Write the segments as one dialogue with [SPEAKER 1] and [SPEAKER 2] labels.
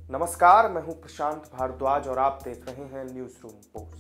[SPEAKER 1] नमस्कार, मैं हूं प्रशांत भारद्वाज और आप देख रहे हैं न्यूज रूम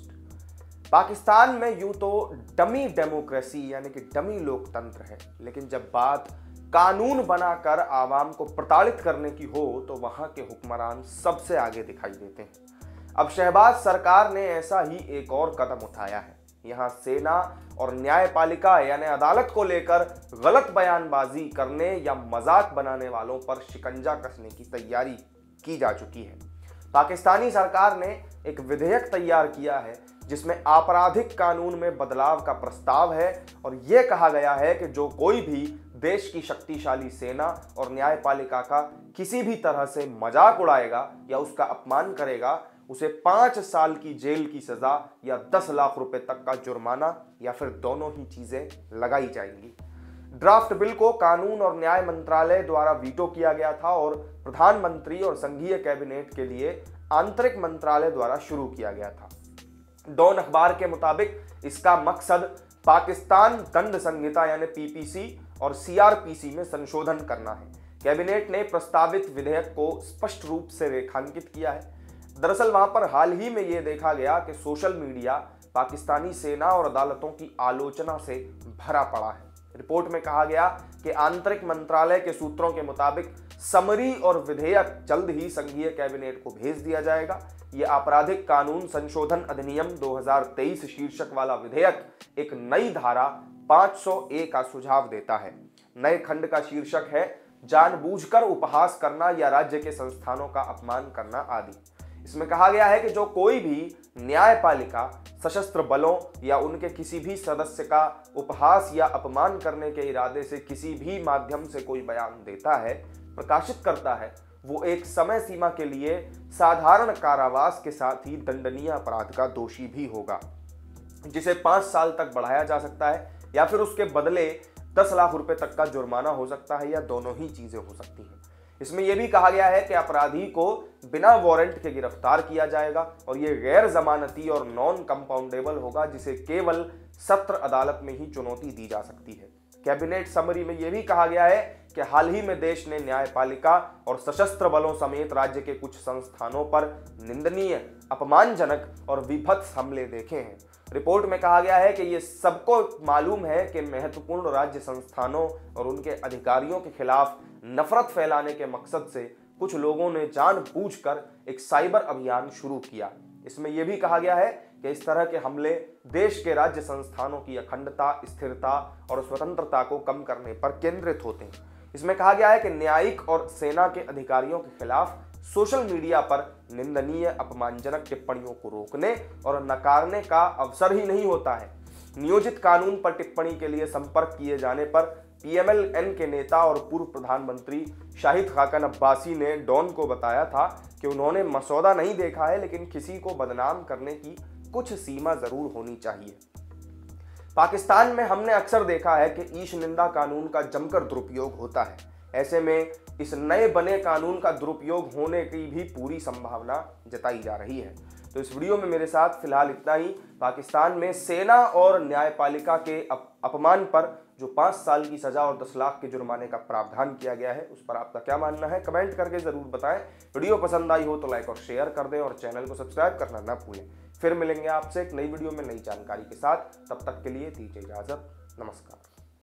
[SPEAKER 1] पोस्ट। पाकिस्तान में यूं तो डमी डेमोक्रेसी यानी कि डमी लोकतंत्र है, लेकिन जब बात कानून बनाकर आवाम को प्रताड़ित करने की हो तो वहां के हुक्मरान सबसे आगे दिखाई देते हैं। अब शहबाज सरकार ने ऐसा ही एक और कदम उठाया है। यहाँ सेना और न्यायपालिका यानी अदालत को लेकर गलत बयानबाजी करने या मजाक बनाने वालों पर शिकंजा कसने की तैयारी की जा चुकी है। पाकिस्तानी सरकार ने एक विधेयक तैयार किया है जिसमें आपराधिक कानून में बदलाव का प्रस्ताव है और यह कहा गया है कि जो कोई भी देश की शक्तिशाली सेना और न्यायपालिका का किसी भी तरह से मजाक उड़ाएगा या उसका अपमान करेगा, उसे 5 साल की जेल की सजा या 10 लाख रुपए तक का जुर्माना या फिर दोनों ही चीजें लगाई जाएंगी। ड्राफ्ट बिल को कानून और न्याय मंत्रालय द्वारा वीटो किया गया था और प्रधानमंत्री और संघीय कैबिनेट के लिए आंतरिक मंत्रालय द्वारा शुरू किया गया था। डॉन अखबार के मुताबिक इसका मकसद पाकिस्तान दंड संहिता यानी पीपीसी और सीआरपीसी में संशोधन करना है। कैबिनेट ने प्रस्तावित विधेयक को स्पष्ट रूप से रेखांकित किया है। दरअसल वहां पर हाल ही में यह देखा गया कि सोशल मीडिया पाकिस्तानी सेना और अदालतों की आलोचना से भरा पड़ा है। रिपोर्ट में कहा गया कि आंतरिक मंत्रालय के सूत्रों के मुताबिक समरी और विधेयक जल्द ही संघीय कैबिनेट को भेज दिया जाएगा। यह आपराधिक कानून संशोधन अधिनियम 2023 शीर्षक वाला विधेयक एक नई धारा 500A का सुझाव देता है। नए खंड का शीर्षक है जानबूझकर उपहास करना या राज्य के संस्थानों का अपमान करना आदि। इसमें कहा गया है कि जो कोई भी न्यायपालिका, सशस्त्र बलों या उनके किसी भी सदस्य का उपहास या अपमान करने के इरादे से किसी भी माध्यम से कोई बयान देता है, प्रकाशित करता है, वो एक समय सीमा के लिए साधारण कारावास के साथ ही दंडनीय अपराध का दोषी भी होगा, जिसे 5 साल तक बढ़ाया जा सकता है या फिर उसके बदले 10 लाख रुपए तक का जुर्माना हो सकता है या दोनों ही चीजें हो सकती हैं। इसमें यह भी कहा गया है कि अपराधी को बिना वारंट के गिरफ्तार किया जाएगा और यह गैर जमानती और नॉन कंपाउंडेबल होगा, जिसे केवल सत्र अदालत में ही चुनौती दी जा सकती है। कैबिनेट समरी में यह भी कहा गया है कि हाल ही में देश ने न्यायपालिका और सशस्त्र बलों समेत राज्य के कुछ संस्थानों पर निंदनीय, अपमानजनक और विभत्स हमले देखे हैं। रिपोर्ट में कहा गया है कि ये सबको मालूम है कि महत्वपूर्ण राज्य संस्थानों और उनके अधिकारियों के खिलाफ नफरत फैलाने के मकसद से कुछ लोगों ने जानबूझकर एक साइबर अभियान शुरू किया। इसमें यह भी कहा गया है कि इस तरह के हमले देश के राज्य संस्थानों की अखंडता, स्थिरता और स्वतंत्रता को कम करने पर केंद्रित होते हैं। इसमें कहा गया है कि न्यायिक और सेना के अधिकारियों के खिलाफ सोशल मीडिया पर निंदनीय, अपमानजनक टिप्पणियों को रोकने और नकारने का अवसर ही नहीं होता है। नियोजित कानून पर टिप्पणी के लिए संपर्क किए जाने पर पीएमएल-एन के नेता और पूर्व प्रधानमंत्री शाहिद खाकन अब्बासी ने डॉन को बताया था कि उन्होंने मसौदा नहीं देखा है, लेकिन किसी को बदनाम करने की कुछ सीमा जरूर होनी चाहिए। पाकिस्तान में हमने अक्सर देखा है कि ईश निंदा कानून का जमकर दुरुपयोग होता है। ऐसे में इस नए बने कानून का दुरुपयोग होने की भी पूरी संभावना जताई जा रही है। तो इस वीडियो में मेरे साथ फिलहाल इतना ही। पाकिस्तान में सेना और न्यायपालिका के अपमान पर जो 5 साल की सजा और 10 लाख के जुर्माने का प्रावधान किया गया है, उस पर आपका क्या मानना है, कमेंट करके जरूर बताएं। वीडियो पसंद आई हो तो लाइक और शेयर कर दें और चैनल को सब्सक्राइब करना ना भूलें। फिर मिलेंगे आपसे एक नई वीडियो में नई जानकारी के साथ। तब तक के लिए दीजिए इजाजत। नमस्कार।